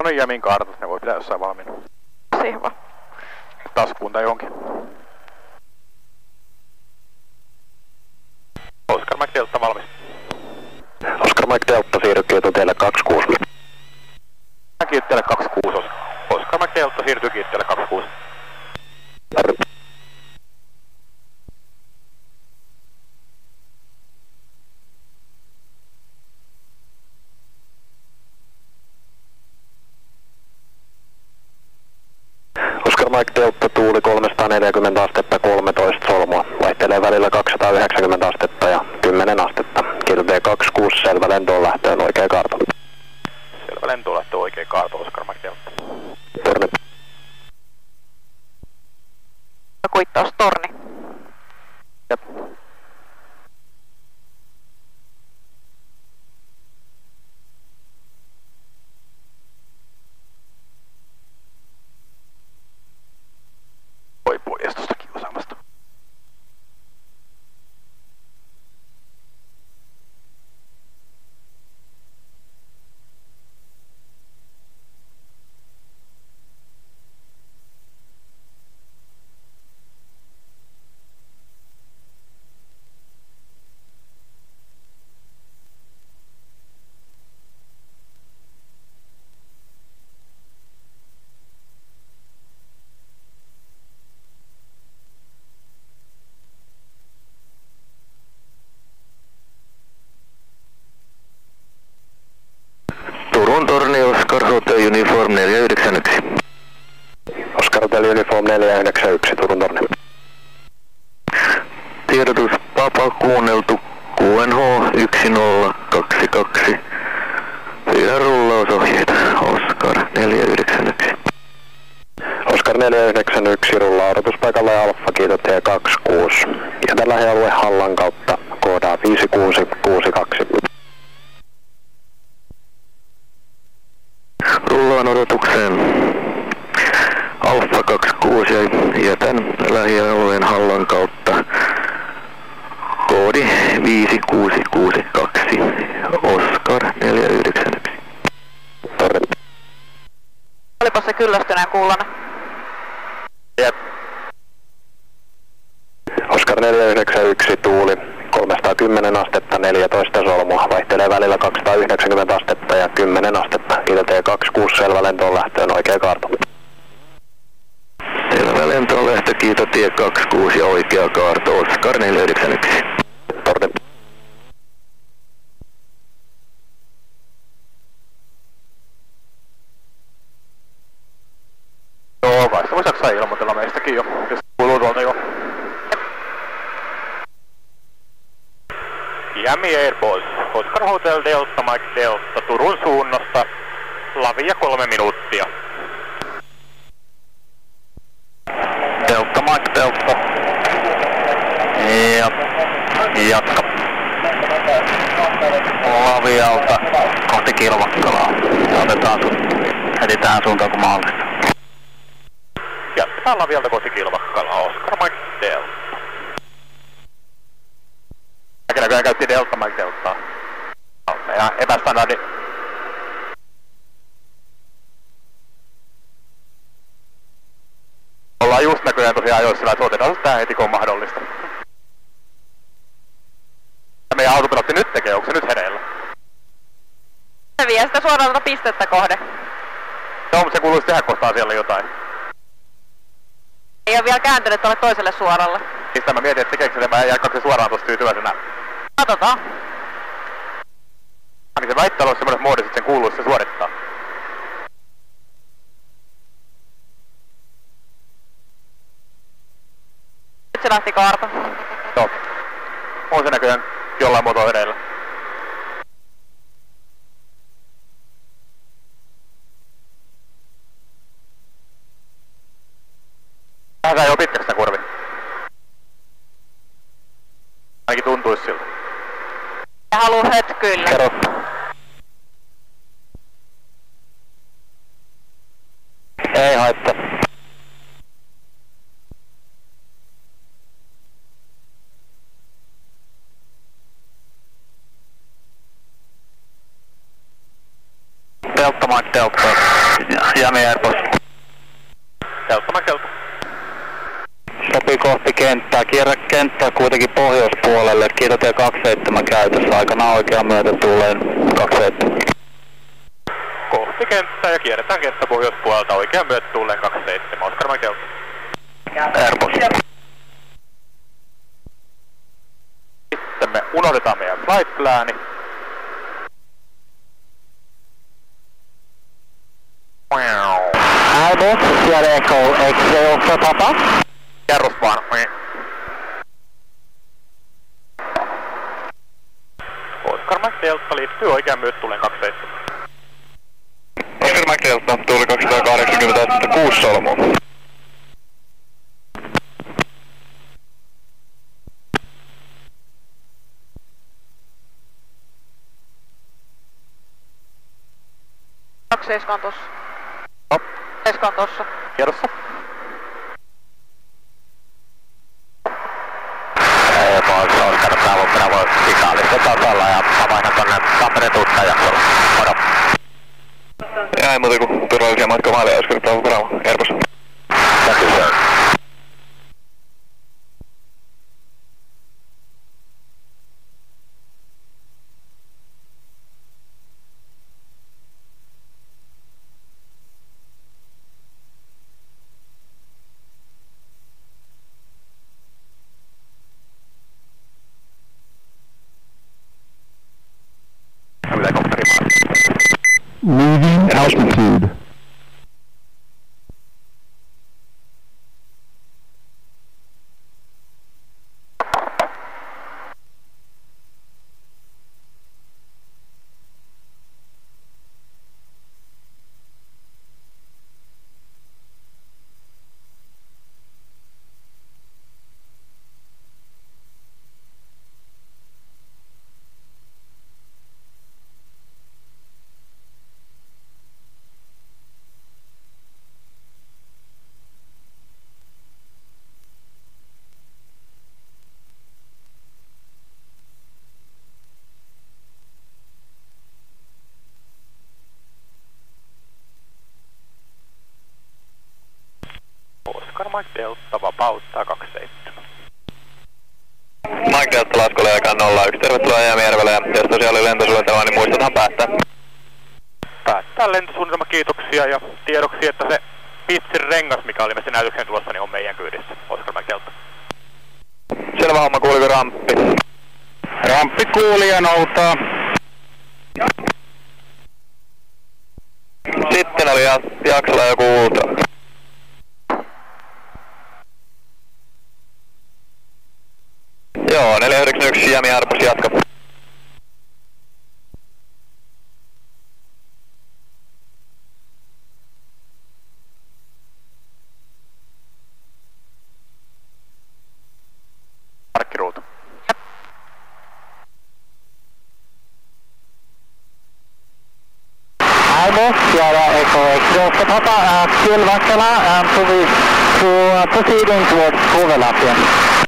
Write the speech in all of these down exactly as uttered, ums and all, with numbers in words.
kattonut Jämin kartasta, ne voi pitää jossain valmiina. Siihen vaan. Taskuun tai johonkin. Oscar Mike Delta valmis. Oscar Mike Delta siirryy teille kaksikymmentäkuusi. Kiitteelle kaksikymmentäkuusi. Oscar Mike Delta siirtyy kiitteelle kaksikymmentäkuusi. Oscar Mike Delta tuuli kolmesataaneljäkymmentä astetta kolmetoista solmua. Vaihtelee välillä kaksisataayhdeksänkymmentä astetta ja kymmenen astetta. Kiitos T kaksikymmentäkuusi, selvä lentoon lähtöön, oikea kartta. Selvä lentoon lähtöön, oikea kartta, Oscar Mike Delta. Torni. Kuittaus torni. Jep. Voi pois tosta kiusaamasta. Turun torni Oscar Hotel Uniform neljä yhdeksän yksi. Oscar Hotel Uniform neljä yhdeksän yksi, Turun torni. Tiedotus Papa kuunneltu Q N H yksi nolla kaksi kaksi. Pyydän rullausohjeita Oscar neljä yhdeksän yksi. Oscar neljä yhdeksän yksi rullaa odotuspaikalle Alfa, kiitos T kaksikymmentäkuusi. Jätä lähialue Hallan kautta, koodaa viisi kuusi kuusi kaksi. Rullaan odotukseen Alfa kaksikymmentäkuusi ja jätän lähialueen Hallan kautta koodi viisi kuusi kuusi kaksi, Oscar neljä yhdeksän yksi. Torni. Olipa se kyllästyneen kuulonen. Jep. Oscar neljä yhdeksän yksi tuuli kolmesataakymmenen astetta neljätoista solmua, vaihtelee välillä kaksisataayhdeksänkymmentä astetta ja kymmenen astetta. Kiitos T kaksikymmentäkuusi, selvä lentoon lähtöön, oikea kartta. Selvä lentoon lähtö, kiitos T kaksikymmentäkuusi ja oikea kartta, Oscar neljä yhdeksän yksi. Torni. Joo, vai se voisi jaksaa ilmoitella meistäkin jo, jos kuuluu tuolta jo. Miami Airbus, Oscar Hotel Delta Mike Delta, Turun suunnasta, lavia kolme minuuttia. Delta Mike Delta. Ja jatka. Lavialta kohti Kilvakkalaa. Otetaan sun heti tähän suuntaan kun mahdollista. Jatketaan lavialta kohti Kilvakkalaa, Oscar Mike Delta. Näköjään käytti Delta Mike Deltaa. Meidän epästandardi. Ollaan just näköjään tosiaan ajoissa, että otetaan tää heti kun on mahdollista. Ja meidän autopilotti nyt tekee, onko se nyt hereillä? Se vie sitä suoraan tuota pistettä kohde. Joo, mutta se kuuluisi tehdä kohtaa siellä jotain. Ei ole vielä kääntynyt tuolle toiselle suoralle. Mistä mä mietin, että tekeekö se, mä jatkaako se suoraan tuossa tyytyväisenä. Katsotaan. Niin se väittää olla semmoinen moodissa, että sen kuuluisi se suorittaa. Nyt se lähti kaarta. Joo. On se näköjään jollain muotoa hereillä. Lähdetään jo pitkäksi tän kurvi. Ainakin tuntuisi siltä. Ja haluu hötkyillä. Kerro. Ei haittaa. Delta Mike Delta. Jami Airbus. Delta Mike Delta. Sopii kohti kenttää. Kierrä kenttää kuitenkin pohjoispuolelle. Kiitotie kaksikymmentäseitsemän käytössä. Aikana oikean myötä tuuleen kaksikymmentäseitsemän. Kohti kenttää ja kierretään kenttä pohjoispuolelta oikean myötä tuuleen kaksikymmentäseitsemän. Oscar Mike Delta. Airbus. Sitten me unohdetaan meidän flight plani. Airbus, Sierra Echo X åtta Papa. Jarrus vaan. Oscar Mike Delta liittyy oikean myötä tuuleen kaksikymmentäseitsemän. Oscar Mike Delta, tuuli kaksisataakahdeksankymmentäkuusi solmua. Kaksi seiskaan tossa. No. Seiskaan tossa. Tiedossa. Oscar Bravo Bravo Sikaalissa tasalla ja avainhan tonne Tampereen tuttajaksella. Moro. Ja ei muuta kuin turvallisia matkamaaleja, Oscar Bravo Bravo, Airbus. Thank you, sir. Leaving altitude. Oscar Mike Delta vapauttaa kaksikymmentäseitsemän. Mike Delta laskulle aikaan nolla yksi. Tervetuloa Jämijärvelle ja jos tosiaan oli lentosuunnitelma, niin muistathan päättää. Päättää lentosuunnitelma, kiitoksia ja tiedoksi, että se pitsin rengas, mikä oli me sen näytöksen tulossa, niin on meidän kyydissä. Oscar Mike Delta. Selvä homma, kuuliko ramppi? Ramppi kuuli ja noutaa. Sitten oli jaksolla joku ultra. Joo, neljä yhdeksän yksi Jami Airbus jatka. Parkkiruutu. Airbus, Sierra Echo X-Ray Papa, fuel Vassala, um, proceeding towards Kuvelapien.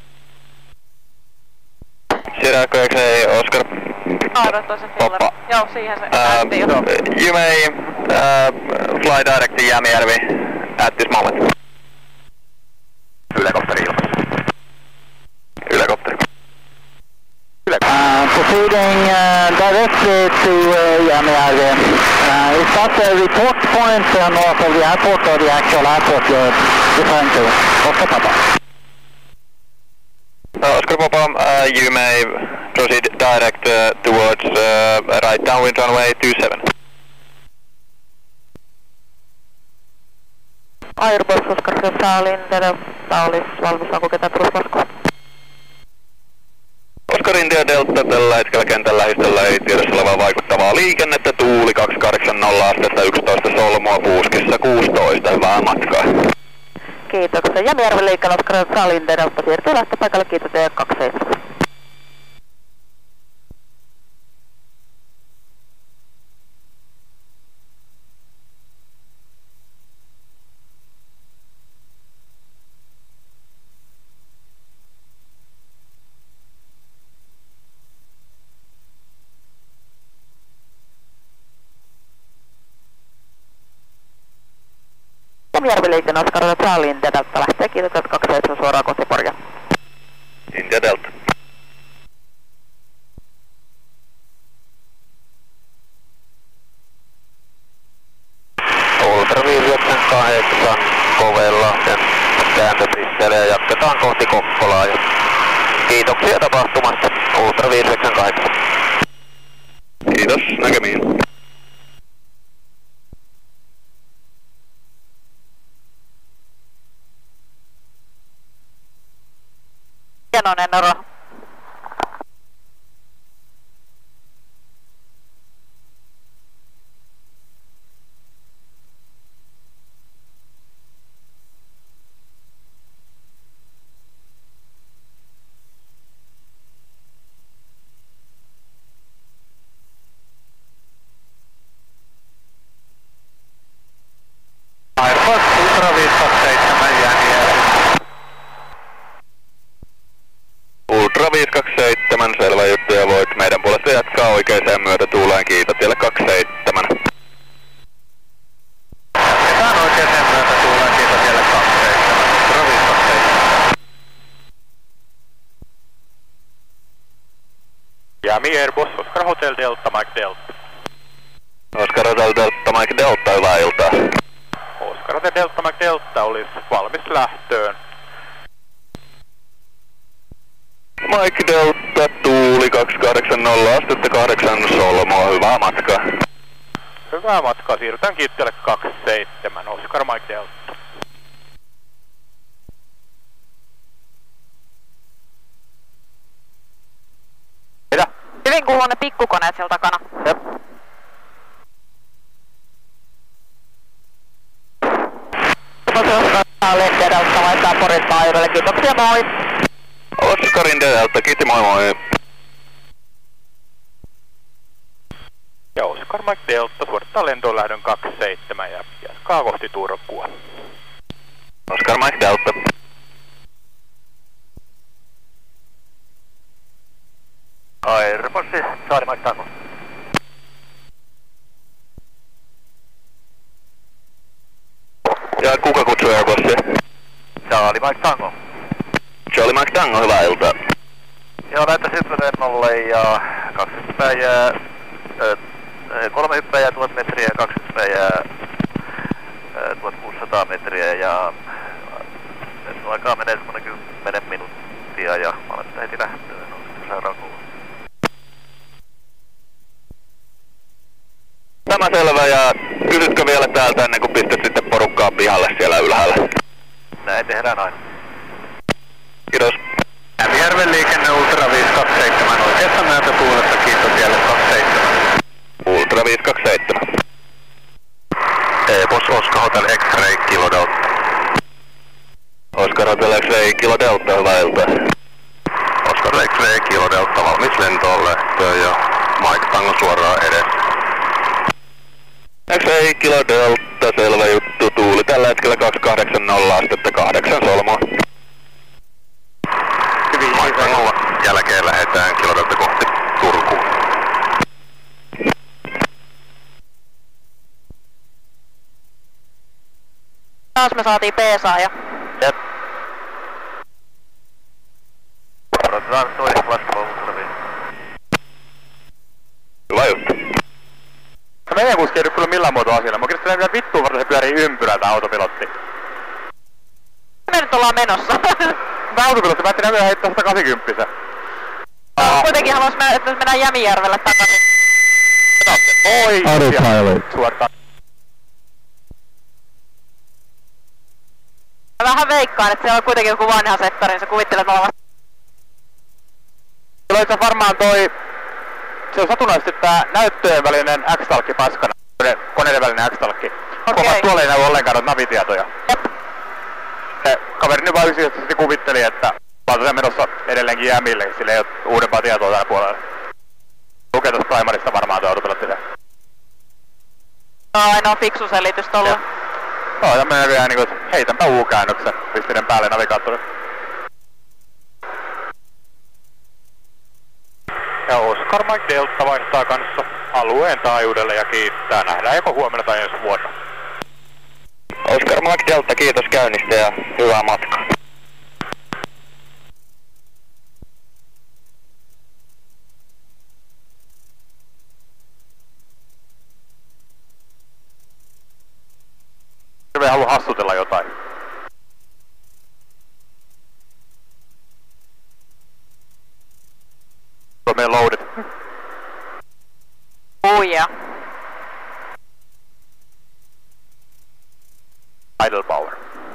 Sierra Echo X-Ray Oscar. Audottaa sen fuller. Joo, siihen se näytti jo. You may uh, fly direct to Jämijärvi at this moment. Yläkopperi ilmassa. Yläkopperi. Yläkopperi. Uh, proceeding uh, directly to uh, Jämijärvi. Uh, is that the report point uh, north of the airport or the actual airport you're referring to? Oscar Papa. Uh, Oscar Papa, uh, you may proceed direct uh, towards uh, right downwind runway two seven. Airbus, Oscar Salin, Delta olisi valmis, onko ketään tuloslaskua? Oscar India Delta tällä hetkellä kentän lähistöllä ei tiedossa olevaa vaikuttavaa liikennettä. Tuuli kaksi kahdeksankymmentä astetta yksitoista solmua, puuskissa kuusitoista. Hyvää matkaa. Kiitoksia. Jämijärven liikenne Oscar Salin, Delta siirtyy lähtöpaikalle. Kiitos ja kaksikymmentäseitsemän. Jämijärvi-liikenne Oscar Charlie India Delta lähtee kiitotet kaksikymmentäseitsemän suoraan kohti Porja. India Delta. Ultra viisi yhdeksän kahdeksan Kovelahden kääntöpisteelle ja jatketaan kohti Kokkolaa. Ja kiitoksia tapahtumasta. Ultra viisi yhdeksän kahdeksan. Kiitos, näkemiin. Hienoinen ero. Airbus Ultra viisi kaksi seitsemän Jämijärvi. Ultra viisi kaksi seitsemän, selvä juttu ja voit meidän puolesta jatkaa oikeaan myötätuuleen. Kiitotielle kaksi seitsemän. Jatketaan oikeaan myötätuuleen, kiitotielle kaksi seitsemän. Ultra viisi kaksi seitsemän. Jämi Airbus Oscar Hotel Delta Mike Delta. Oscar Hotel Delta Mike Delta, hyvää iltaa. Oscar Hotel Delta Mike Delta olisi valmis lähtöön. Mike Delta, tuuli kaksi kahdeksan nolla, astetta kahdeksan solmua, hyvää matkaa. Hyvää matkaa, siirrytään kiitteelle kaksi seitsemän, Oscar Mike Delta. Mitä? Hyvin kuuluu ne pikkukoneet siellä takana. Jep. Charlie Delta laittaa Porin taajuudelle, kiitoksia, moi! Oscarin Delta, kiitti, moi moi. Ja Oscar Mike Delta suorittaa lentoon lähdön kaksi seitsemän ja jatkaa kohti Turkua. Oscar Mike Delta. Airbus, Charlie Mike Tango. Ja kuka kutsui Airbusia? Charlie Mike Tango. Charlie Mike Tango, hyvää iltaa. Joo, näyttää hyppylennolle ja kaksi hyppäjää, äh, kolme hyppäjää tuhat metriä, kaksi hyppäjää äh, tuhatkuusisataa metriä ja lentoaikaa menee semmonen kymmenen minuuttia ja mä olen heti lähtöön, on sitten seuraava kuva. Tämä selvä, ja kysytkö vielä täältä ennen kuin pistät sitten porukkaa pihalle siellä ylhäällä? Näin tehdään aina. Kiitos. Jämijärven liikenne Ultra viisi kaksi seitsemän oikeassa myötätuulessa, kiitos tielle kaksi seitsemän. Ultra viisi kaksi seitsemän. Airbus Oscar Hotel X-Ray Kilo Delta. Oscar Hotel X-Ray Kilo Delta, hyvää iltaa. Oscar X-Ray Kilo Delta valmis lentoon lähtöön ja Mike Tango suoraan edessä. X-Ray Kilo Delta, selvä juttu, tuuli tällä hetkellä kaksi kahdeksan nolla, astetta kahdeksan solmua. Mike Tangolla jälkeen lähdetään Kilo Delta kohti Turkuun. Taas me saatiin P-saaja. Jep. Odotetaan toinen vastaavan Ultra viisi. Hyvä juttu. No meidän kuski ei nyt kyllä millään muotoa asialla. Mä kirjoittelen vielä vittuun varten se pyörii ympyrältä autopilotti. Me nyt ollaan menossa. Tämä autopilotti päätti näköjään heittää sata kahdeksankymmentä. Ah. Kuitenkin halus, että me mennään Jämijärvelle takaisin. Oi! Autopilot. Suortaan. Mä vähän veikkaan, että siellä on kuitenkin joku vanha seppari, niin sä kuvittelet olevan. Kyllä itse varmaan toi... Se on satunnaisesti tää näyttöjen välinen X-talkki paskana. Koneiden välinen X-talkki. Okei. Okay. Tuolla ei näy ollenkaan noita navitietoja. Jep. Se kaveri nyt vaan yksinkertaisesti kuvitteli, että vaan tosiaan menossa edelleenkin Jämille, sillä ei ole uudempaa tietoa tällä puolella. Lukee tuossa primarista varmaan tuo autopilotti se. No ainoa fiksu selitys tolla. Joo, tämmönen näköjään niinku, että heitänpä U-käännöksen, pistinen päälle navigaattori. Ja Oscar Mike Delta vaihtaa kanssa alueen taajuudelle ja kiittää. Nähdään joko huomenna tai ensi vuonna. Oscar Mike Delta, kiitos käynnistä ja hyvää matkaa. Hirveän haluan hassutella jotain. Tuo meidän loadit. Huija. Idle power.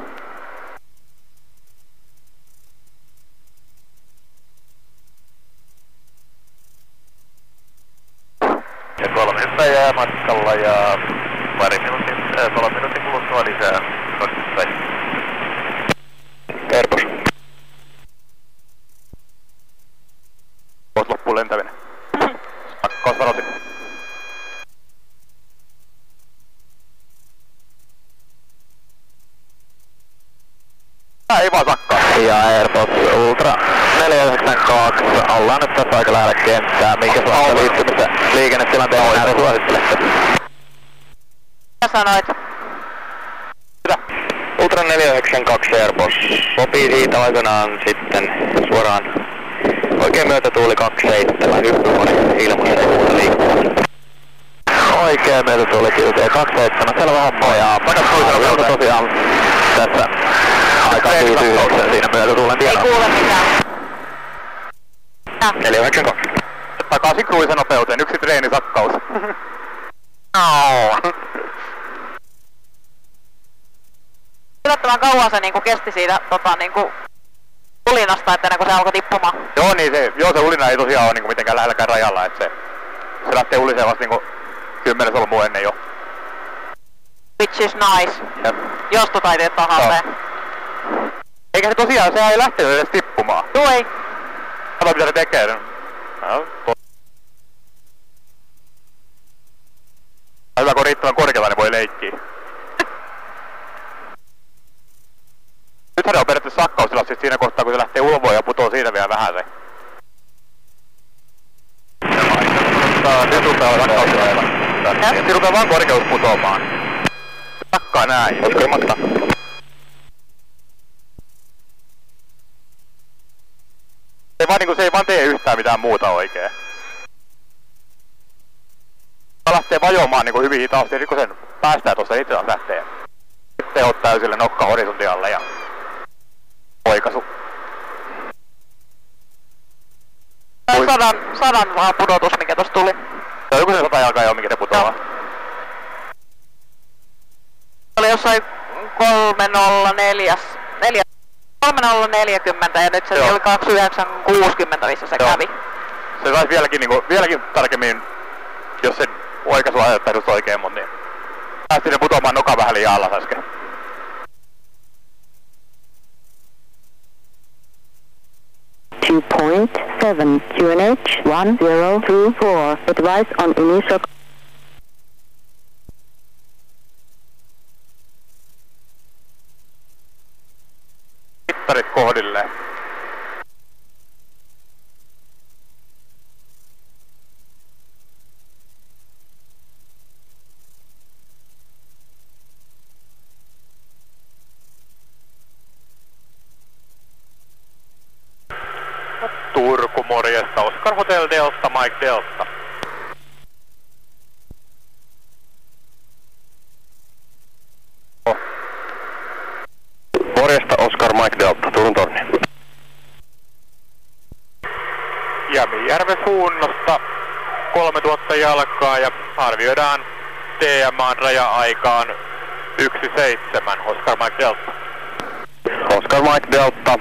Ja kolme hyppäjää matkalla ja pari minuutin, äh, kolme minuutin kuluttua lisää kaksi hyppäjää. Airbus. Voit loppuun lentäminen. Sakkaus varoitin. Tää ei vaan sakkaa. Ja Airbus Ultra neljä yhdeksän kaksi, ollaan nyt tässä aika lähellä kenttää. Minkä suhteen liittymistä liikennetilanteen ääreen suosittelette? Mitä sanoit? Mitä? Ultra neljä yhdeksän kaksi Airbus sopii siitä aikanaan sitten suoraan oikein myötätuuli kaksikymmentäseitsemän, hyppykone ilmassa ei muuta liikkumassa. Oikein myötätuuli kilpeen kaksikymmentäseitsemän, selvä homma ja pakat tosiaan tässä aika viisiyhdeksän siinä myötätuulen Ei tiellä. kuule mitään. neljä yhdeksän kaksi. Takaisin cruisen nopeuteen, yksi treenisakkaus. No. Yllättävän kauan se niinku kesti siitä tota niinku ulinasta, että ennen kuin se alkoi tippumaan. Joo niin se, joo se ulina ei tosiaan ole niinku mitenkään lähelläkään rajalla, et se, se lähtee uliseen vasta niinku kymmenes solmua ennen jo. Which is nice. Jep. Jos tota ei tee tahalleen. Eikä se tosiaan, sehän ei lähtenyt edes tippumaan. Joo ei. Kato mitä se tekee. No, to... Hyvä kun on riittävän korkealla, niin voi leikkiä. Nythän ne on periaatteessa sakkausilla siis siinä kohtaa, kun se lähtee ulvoon ja putoo siitä vielä vähän se. Nyt rupeaa sakkausilla. Nyt rupeaa vaan korkeus putoamaan. Se takkaa näin. Olisiko ilmoittaa? Se, vaan, niin se ei vaan tee yhtään mitään muuta oikein. Se lähtee vajoamaan niin hyvin hitaasti, ja kun sen päästää tuossa itse asiassa lähtee. Sitten ottaa täysille nokka horisontin alle ja oikaisu. Sadan, sadan vaan pudotus, mikä tossa tuli. Se on joku se sata jalkaa jo, mikä se putoaa. Oli jossain kolme nolla neljä, neljä, kolme nolla neljäkymmentä ja nyt se Joo. oli kaksikymmentäyhdeksän kuusikymmentä, missä se Joo. kävi. Se saisi vieläkin, niinku, vieläkin tarkemmin, jos se oikaisu ajattaisi oikein, mutta niin. Päästi ne putoamaan nokan vähän liian alas äsken. two point seven Q N H one zero two four. Advice on initial. Mittarit kohdilleen. Turku, morjesta. Oscar Hotel Delta, Mike Delta. Oh. Morjesta, Oscar Mike Delta, Turun torni. Jämijärven suunnasta kolmetuhatta jalkaa ja arvioidaan T M A:n raja-aikaan yksi seitsemän, Oscar Mike Delta. Oscar Mike Delta.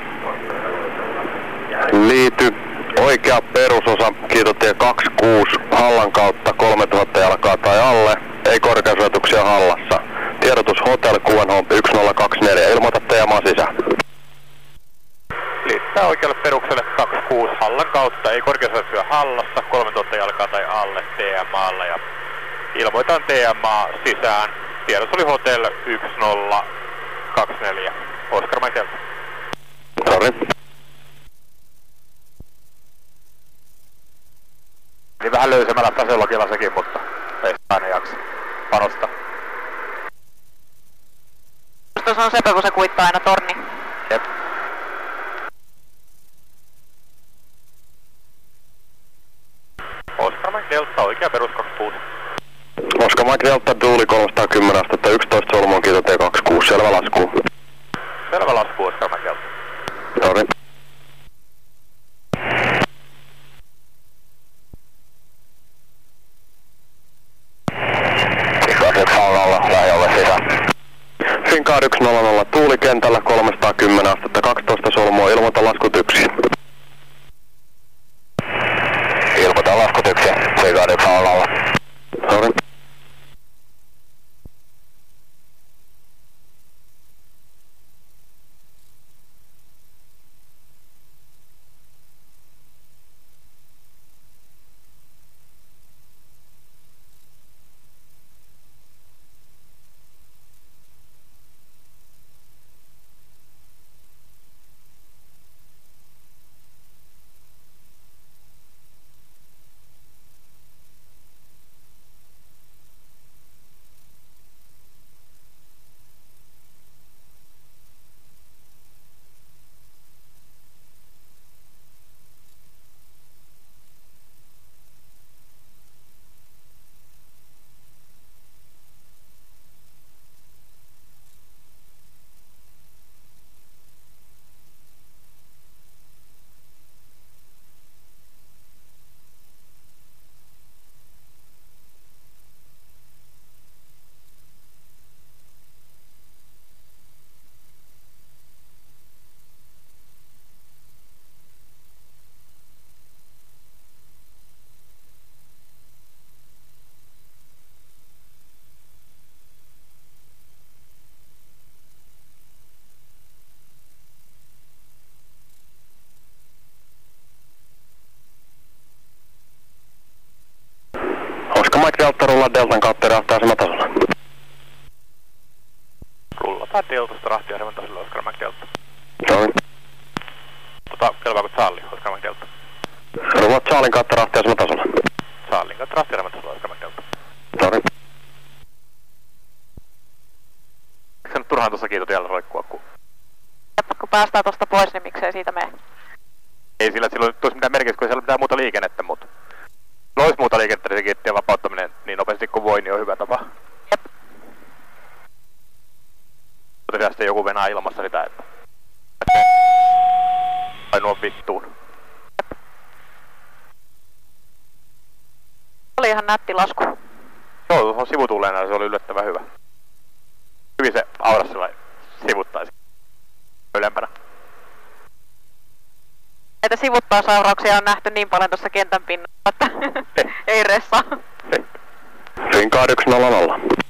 Liity oikea perusosa, kiitotie kaksikymmentäkuusi, Hallan kautta kolmetuhatta jalkaa tai alle, ei korkeusrajoituksia Hallassa. Tiedotus Hotel Q N H yksi nolla kaksi neljä, ilmoita T M A sisään. Liittää oikealle perukselle kaksikymmentäkuusi Hallan kautta, ei korkeusrajoituksia Hallassa, kolmetuhatta jalkaa tai alle T M A:lla ja ilmoitan T M A sisään. Tiedotus oli Hotel yksi nolla kaksi neljä, Oscar Mike Delta. Sorry. Niin vähän löysemmällä tasologilla sekin, mutta ei aina jaksa panostaa. Tuossa on sepä, kun se kuittaa aina torni. Jep. Oscar Mike Delta, oikea perus kaksikymmentäkuusi. Oscar Mike Delta, tuuli kolmesataakymmenen astetta, yksitoista solmua, kiito T kaksikymmentäkuusi, selvä lasku. Selvä lasku, Oscar Mike Delta. Sori. Finkaar yksi nolla nolla tuulikentällä kolmesataakymmenen astetta, kaksitoista solmua, ilmoita laskut yksi. Ilmoita laskut yksi, Finkaar yksi nolla nolla. Sori. Oscar Mike Delta, rullaa Deltan kautta rahtiaseman tasolla. Rullataan Deltasta rahtiaseman tasolla, Oscar Mike Delta. Sori. Tota, kelpaako Charlie, Oscar Mike Delta? Rullaa Charlin kautta rahtiaseman tasolla. Charlin kautta rahtiaseman tasolla, Oscar Mike Delta. Sori. Eikö se nyt turhaan tuossa kiito tiellä roikkua, kun... Kun päästään tosta pois, niin miksei siitä mene? Ei sillä, että sillä olisi mitään merkitystä, kun ei siellä ole mitään muuta liikennettä, mutta... Jos olisi muuta liikennettä, niin se kiittien vapauttaminen niin nopeasti kuin voi, niin on hyvä tapa. Jep. Mutta sitten joku venää ilmassa sitä, että... Ainoa vittuun. Jep. Oli ihan nätti lasku. Joo, tuohon sivutuuleen se oli yllättävän hyvä. Hyvin se auras sellainen sivuttaisi ylempänä. Näitä sivuttausaurauksia on nähty niin paljon tuossa kentän pinnalla, että ei ressaa. Finkaar yksi nolla nolla.